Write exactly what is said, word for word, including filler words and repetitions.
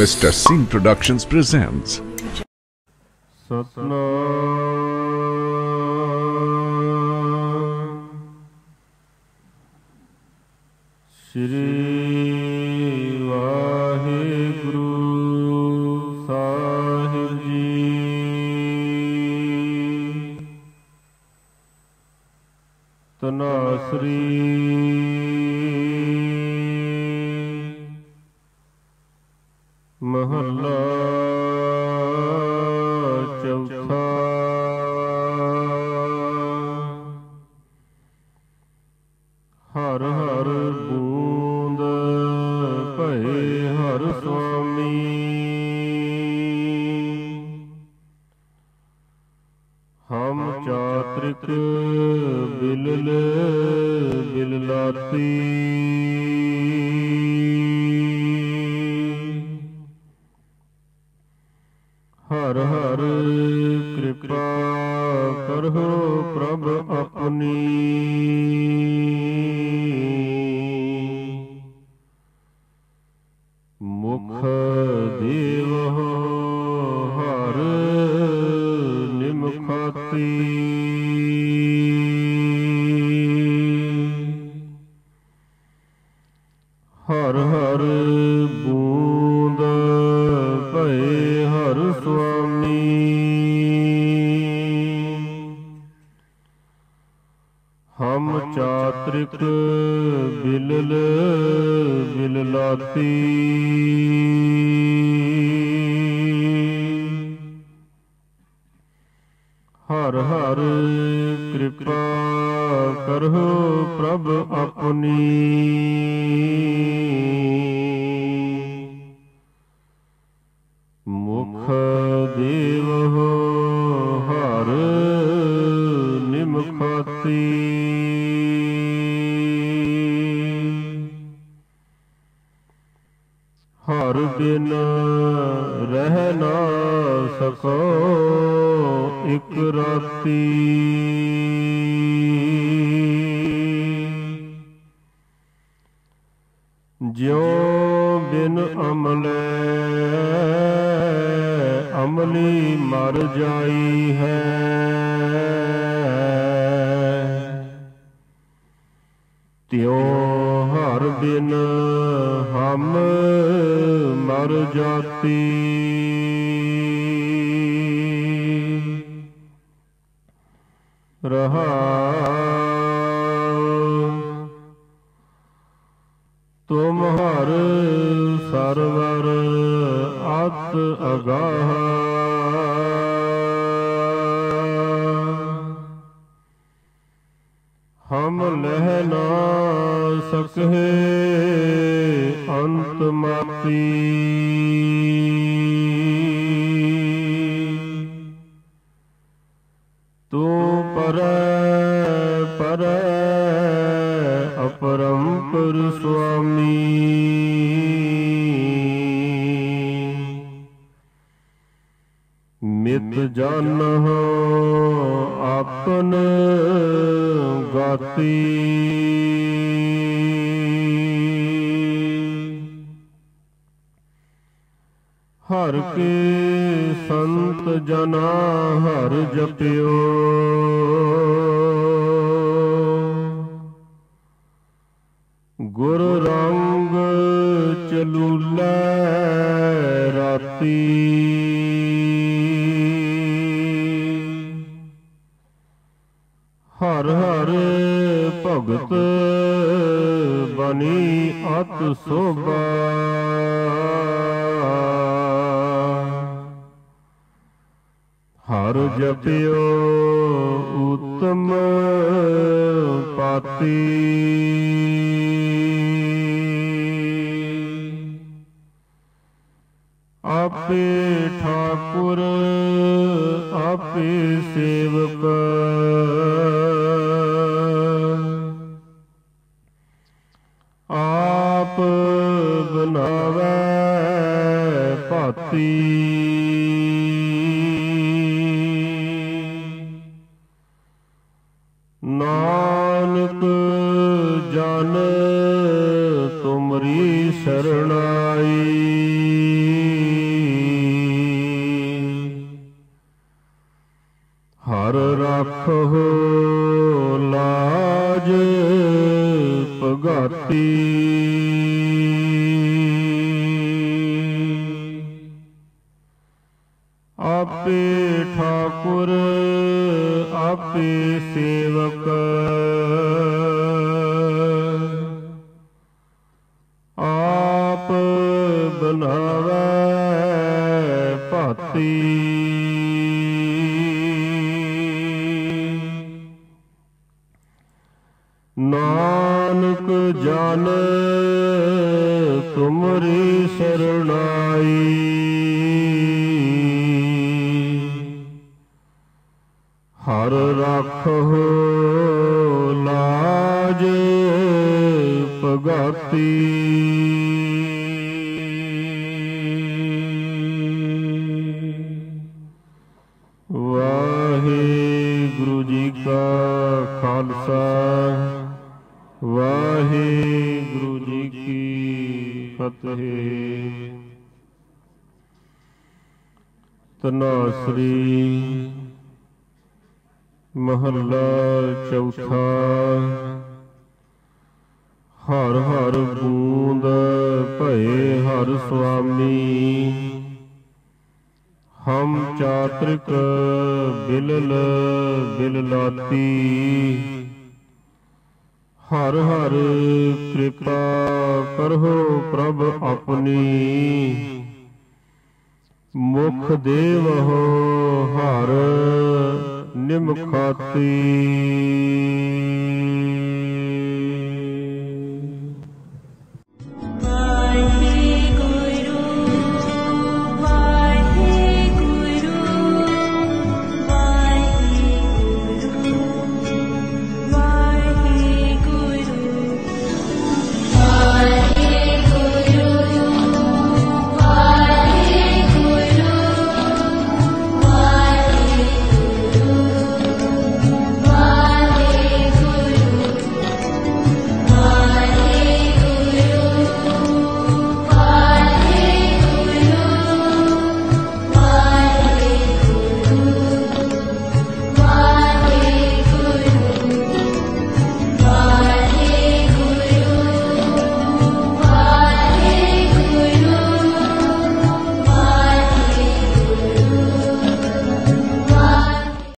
Mister Singh Productions presents Satnam Shri Vaheguru Sahib Ji Tanasri महला चौथा हर हर बूंद भये हर स्वामी हम चात्रिक बिलल बिललाती हर हर कृपा करहो प्रभ अपनी मुख देवहो हर निमखाती हर हर बूंद भये हर स्वामी हम चात्रिक बिलल बिललाती हर हर कृपा करहो प्रभ अपनी मुख देवहो हर निमखाती हर बिन रह ना सको इक राती ज्यों बिन अमले अमली मर जाई है त्यों हर बिन हम मर जाती रहा तुम हर सरवर अत अगाह हम लह ना सके अंत माती तू पर पर अपरंपर स्वामी मित जानहो आपन गाती हर के संत जना हर जपियो गुर रंग चलूलै राती हर हर भगत बनी अत शोभा हर जपियो उत्तम पाती आपे ठाकुर आपे सेवक आप बनावै भाती नानक जन तुमरी शरणाई ਰਾਖੋ ਲਾਜ ਭਗਾਤੀ। ਆਪੇ ਠਾਕੁਰ ਆਪੇ ਸੇਵਕ, ਆਪ ਬਨਾਵੈ ਭਾਤੀ। ਨਾਨਕ ਜਨ ਤੁਮਰੀ ਸਰਣਾਈ, ਹਰ ਰਾਖਹੁ ਲਾਜ ਭਗਾਤੀ। ਵਾਹਿਗੁਰੂ ਜੀ ਕਾ ਖਾਲਸਾ, ਵਾਹਿਗੁਰੂ ਜੀ ਕੀ ਫਤਿਹ। ਧਨਾਸਰੀ ਮਹੱਲਾ ਚੌਥਾ। ਹਰ ਹਰ ਬੂੰਦ ਭਏ ਹਰ ਸੁਆਮੀ, ਹਮ ਚਾਤ੍ਰਿਕ ਬਿਲਲ ਬਿਲਲਾਤੀ। ਹਰ ਹਰ ਕਿਰਪਾ ਕਰਹੁ ਪ੍ਰਭ ਆਪਣੀ, ਮੁਖ ਦੇਵਹੁ ਹਰ ਨਿਮਖਾਤੀ।